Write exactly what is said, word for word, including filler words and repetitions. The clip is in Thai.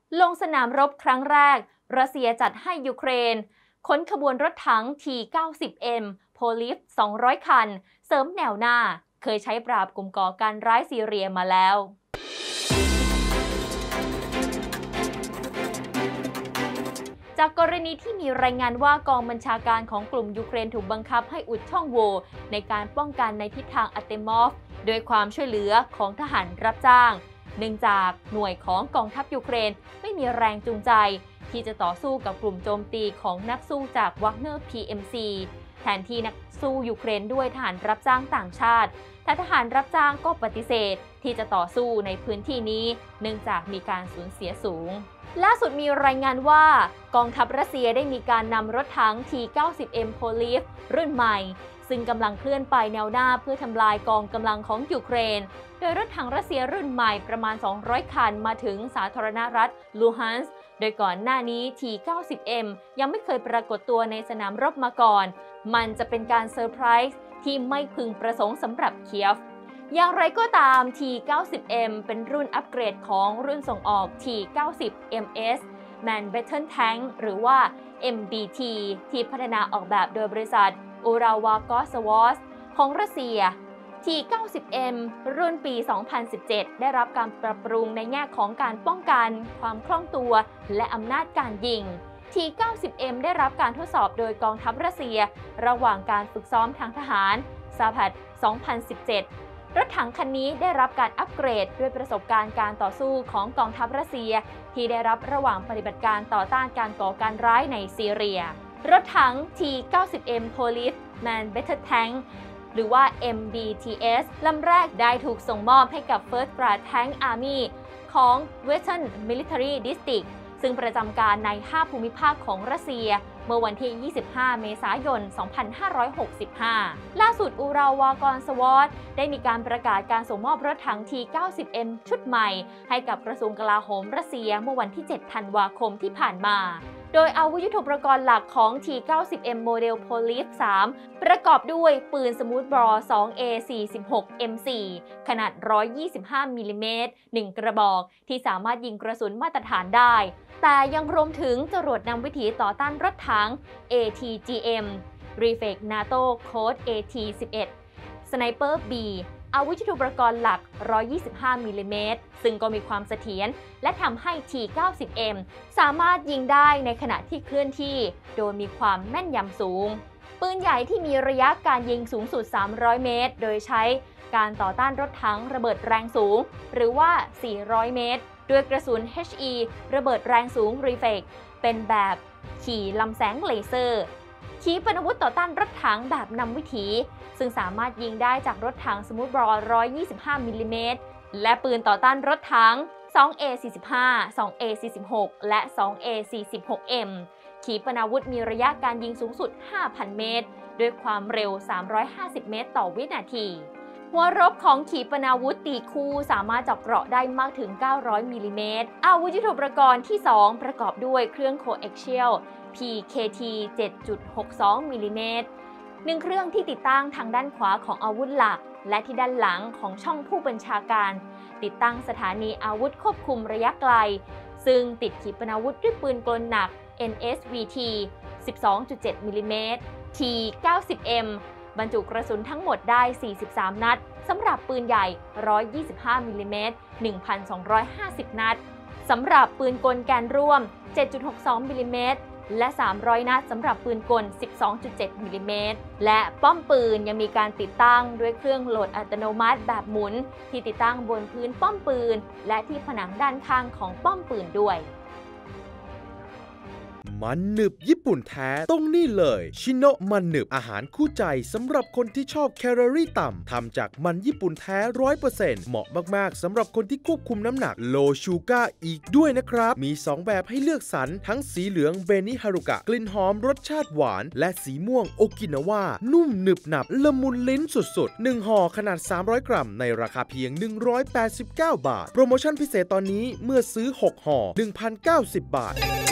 ลงสนามรบครั้งแรกรัสเซียจัดให้ยูเครนขนขบวนรถถัง ที เก้าสิบ เอ็ม โพลิฟ สองร้อย คันเสริมแนวหน้าเคยใช้ปราบกลุ่มก่อการร้ายซีเรียมาแล้วจากกรณีที่มีรายงานว่ากองบัญชาการของกลุ่มยูเครนถูกบังคับให้อุดช่องโหว่ในการป้องกันในทิศทางอาร์เตมอฟโดยความช่วยเหลือของทหารรับจ้างเนื่องจากหน่วยของกองทัพยูเครนไม่มีแรงจูงใจที่จะต่อสู้กับกลุ่มโจมตีของนักสู้จากวักเนอร์ พี เอ็ม ซี แทนที่นักสู้ยูเครนด้วยทหารรับจ้างต่างชาติแต่ทหารรับจ้างก็ปฏิเสธที่จะต่อสู้ในพื้นที่นี้เนื่องจากมีการสูญเสียสูงล่าสุดมีรายงานว่ากองทัพรัสเซียได้มีการนำรถถัง ที เก้าสิบ เอ็ม Poliv รุ่นใหม่ซึ่งกำลังเคลื่อนไปแนวหน้าเพื่อทำลายกองกำลังของยูเครนโดยรถถังรัสเซียรุ่นใหม่ประมาณ สองร้อย คันมาถึงสาธารณรัฐลูฮันส์โดยก่อนหน้านี้ ที เก้าสิบ เอ็ม ยังไม่เคยปรากฏตัวในสนามรบมาก่อนมันจะเป็นการเซอร์ไพรส์ที่ไม่พึงประสงค์สำหรับเคียฟอย่างไรก็ตาม ที เก้าสิบ เอ็ม เป็นรุ่นอัปเกรดของรุ่นส่งออก ที เก้าสิบ เอ็ม เอส Man Battle Tank หรือว่า เอ็ม บี ที ที่พัฒนาออกแบบโดยบริษัท Ural-Vagoswaz ของรัสเซีย ที เก้าสิบ เอ็ม รุ่นปี สองพันสิบเจ็ด ได้รับการปรับปรุงในแง่ของการป้องกันความคล่องตัวและอำนาจการยิง ที เก้าสิบ เอ็ม ได้รับการทดสอบโดยกองทัพรัสเซียระหว่างการฝึกซ้อมทางทหาร ซาพัด สองพันสิบเจ็ดรถถังคันนี้ได้รับการอัปเกรดด้วยประสบการณ์การต่อสู้ของกองทัพรัสเซียที่ได้รับระหว่างปฏิบัติการต่อต้านการก่อการร้ายในซีเรียรถถัง ที เก้าสิบ เอ็ม Poliv Man Battle Tank หรือว่า เอ็ม บี ที เอส ลำแรกได้ถูกส่งมอบให้กับ First Guard Tank Army ของ Western Military District ซึ่งประจำการในห้าภูมิภาคของรัสเซียเมื่อวันที่ ยี่สิบห้า เมษายน สองพันห้าร้อยหกสิบห้า ล่าสุดอูราวากอนสวอตได้มีการประกาศการส่งมอบรถถัง ที เก้าสิบ เอ็ม ชุดใหม่ให้กับกระทรวงกลาโหมรัสเซียเมื่อวันที่ เจ็ด ธันวาคมที่ผ่านมาโดยอาวุธยุทโธปกรณ์หลักของ ที เก้าสิบ เอ็ม โมเดล Poliv สาม ประกอบด้วยปืนสมูทบอร์ สอง เอ สี่สิบหก เอ็ม โฟร์ ขนาด หนึ่งร้อยยี่สิบห้า มิลลิเมตร หนึ่ง กระบอกที่สามารถยิงกระสุนมาตรฐานได้แต่ยังรวมถึงจรวดนำวิถีต่อต้านรถถัง เอ ที จี เอ็ม Reflex NATO Code เอ ที สิบเอ็ด Sniper B อาวุธยุทโธปกรณ์หลัก หนึ่งร้อยยี่สิบห้า มิลลิเมตร ซึ่งก็มีความเสถียรและทำให้ ที เก้าสิบ เอ็ม สามารถยิงได้ในขณะที่เคลื่อนที่โดยมีความแม่นยำสูงปืนใหญ่ที่มีระยะการยิงสูงสุด สามร้อย เมตร โดยใช้การต่อต้านรถถังระเบิดแรงสูงหรือว่า สี่ร้อย เมตรด้วยกระสุน เอช อี ระเบิดแรงสูง Reflex เป็นแบบขี่ลำแสงเลเซอร์ขีปนาวุธต่อต้านรถถังแบบนำวิถีซึ่งสามารถยิงได้จากรถถังสมูทบอร์ หนึ่งร้อยยี่สิบห้า มิลลิเมตร และปืนต่อต้านรถถัง สอง เอ สี่สิบห้า สอง เอ สี่สิบหก และ สอง เอ สี่สิบหก เอ็ม ขีปนาวุธมีระยะการยิงสูงสุด ห้าพัน เมตรด้วยความเร็ว สามร้อยห้าสิบ เมตรต่อวินาทีหัวรบของขีปนาวุธตีคู่สามารถเจาะเกราะได้มากถึง เก้าร้อย มิลลิเมตรอาวุธยุทโธปกรณ์ที่ สอง ประกอบด้วยเครื่อง Coaxial พี เค ที เจ็ดจุดหกสอง มิลลิเมตรหนึ่งเครื่องที่ติดตั้งทางด้านขวาของอาวุธหลักและที่ด้านหลังของช่องผู้บัญชาการติดตั้งสถานีอาวุธควบคุมระยะไกลซึ่งติดขีปนาวุธด้วยปืนกลหนัก เอ็น เอส วี ที สิบสองจุดเจ็ด มิลลิเมตร ที เก้าสิบ เอ็ม บรรจุกระสุนทั้งหมดได้ สี่สิบสาม นัดสำหรับปืนใหญ่ หนึ่งร้อยยี่สิบห้า มิลลิเมตร หนึ่งพันสองร้อยห้าสิบ นัดสำหรับปืนกลแกนร่วม เจ็ดจุดหกสอง มิลลิเมตรและ สามร้อย นัดสำหรับปืนกล สิบสองจุดเจ็ด มิลลิเมตรและป้อมปืนยังมีการติดตั้งด้วยเครื่องโหลดอัตโนมัติแบบหมุนที่ติดตั้งบนพื้นป้อมปืนและที่ผนังด้านข้างของป้อมปืนด้วยมันหนึบญี่ปุ่นแท้ต้องนี่เลยชิโนะมันหนึบอาหารคู่ใจสำหรับคนที่ชอบแคลอรี่ต่ำทำจากมันญี่ปุ่นแท้ ร้อยเปอร์เซ็นต์ เหมาะมากๆสำหรับคนที่ควบคุมน้ำหนักโลชูการ์อีกด้วยนะครับมีสองแบบให้เลือกสรรทั้งสีเหลืองเบนิฮารุกะกลิ่นหอมรสชาติหวานและสีม่วงโอกินาวานุ่มหนึบหนับละมุนลิ้นสุดๆหนึ่งห่อขนาดสามร้อยกรัมในราคาเพียงหนึ่งร้อยแปดสิบเก้าบาทโปรโมชั่นพิเศษตอนนี้เมื่อซื้อหกห่อ หนึ่งพันเก้าสิบบาท